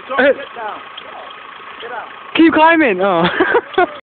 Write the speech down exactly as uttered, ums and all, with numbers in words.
John, get down. Get up. Keep climbing. Oh.